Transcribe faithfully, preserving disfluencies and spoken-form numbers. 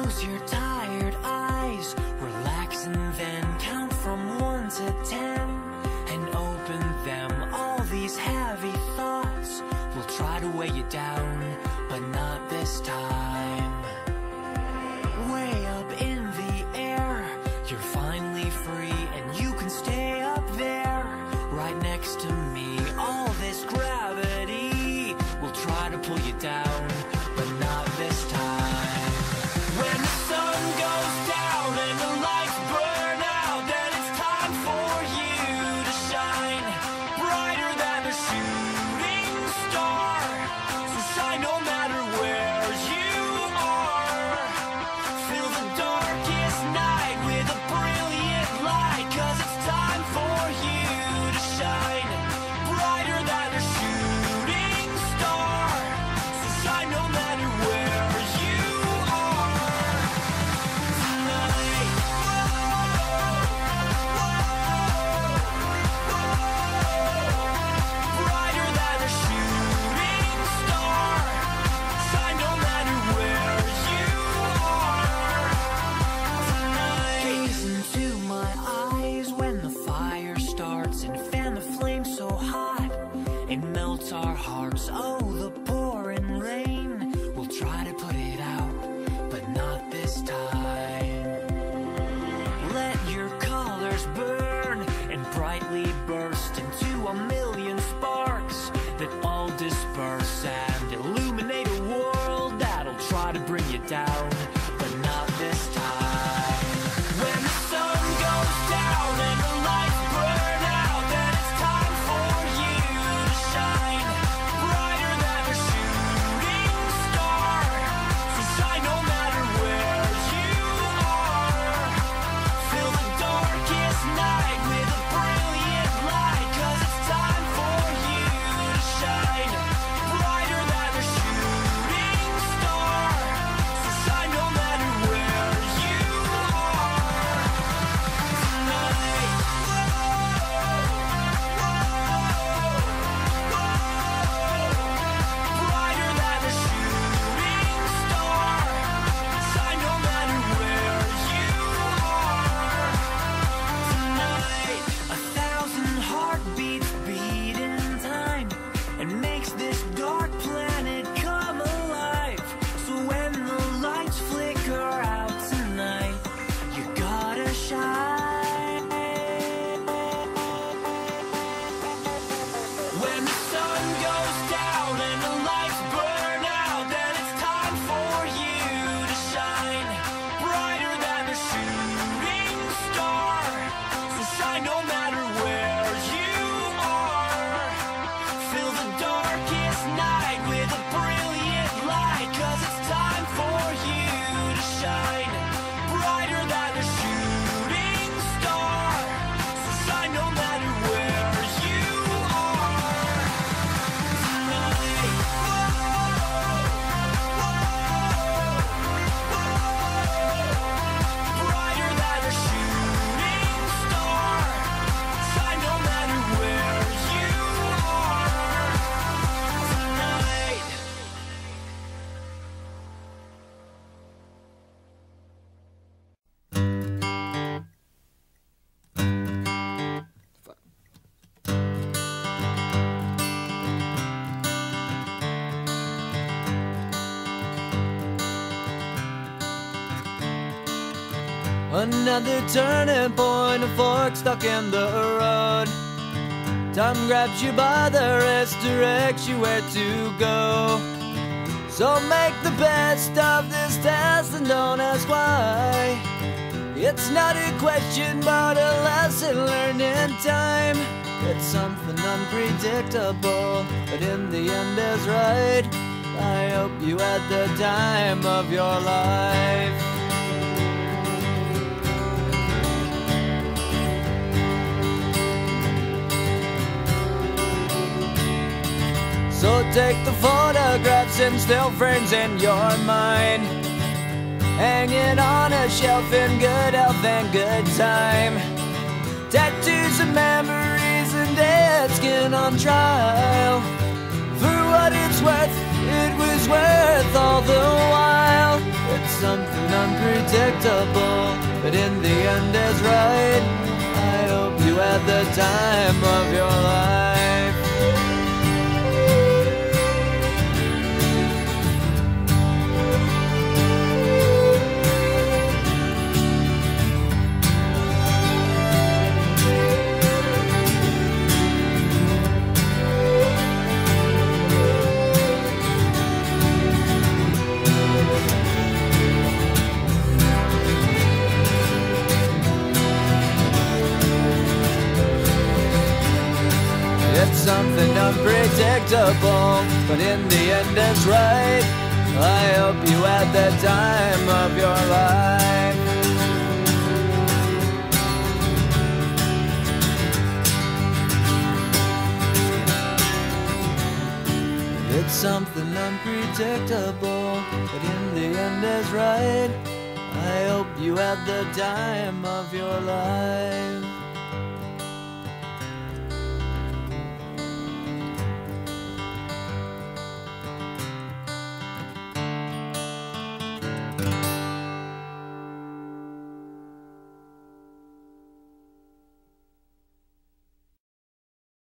Close your tired eyes, relax and then count from one to ten, and open them. All these heavy thoughts will try to weigh you down, but not this time. Way up in the air, you're finally free, and you can stay up there, right next to me. All this gravity will try to pull you down, but not this time. When the sun goes down and the lights burn out, then it's time for you to shine brighter than a shooting star. So shine no matter where you are. Fill the darkest night with a brilliant light, 'cause it's time for you to shine brighter than a shooting star. So shine no matter where you are tonight. Brighter than a shooting star. Shine no matter where you are tonight. Gaze into my eyes when the fire starts, and fan the flame so hot it melts our hearts. Oh, the pouring rain will try to put it out, but not this time. Let your colors burn and brightly burst into a million sparks that all disperse and illuminate a world that'll try to bring you down, but not this time. When the sun goes down and the lights burn out, then it's time for you to shine brighter than a shooting star. So shine no matter where you are. Fill the darkest night with a brilliant light, 'cause it's time for you to shine brighter than a shooting star. So shine no matter where you are tonight. Brighter than a shooting star. Shine no matter where you are tonight. A thousand heartbeats beat in time and makes this dark planet come alive. So when the lights flicker out tonight, you gotta shine. When the sun goes down and the lights burn out, then it's time for you to shine brighter than a shooting star. So shine no matter where you are. Fill the darkest night with a brilliant light, 'cause it's time for you to shine brighter than a shooting star. So shine no matter where you are tonight. Brighter than a shooting star. Shine no matter where you are tonight. Another turning point, a fork stuck in the road. Time grabs you by the wrist, directs you where to go. So make the best of this test and don't ask why. It's not a question but a lesson learned in time. It's something unpredictable, but in the end is right. I hope you had the time of your life. So take the photographs and still frames in your mind, hanging on a shelf in good health and good time. Tattoos of memories and dead skin on trial. For what it's worth, it was worth all the while. It's something unpredictable, but in the end is right. I hope you had the time of your life. It's something unpredictable, but in the end it's right. I hope you had the time of your life. It's something unpredictable, but in the end is right. I hope you had the time of your life.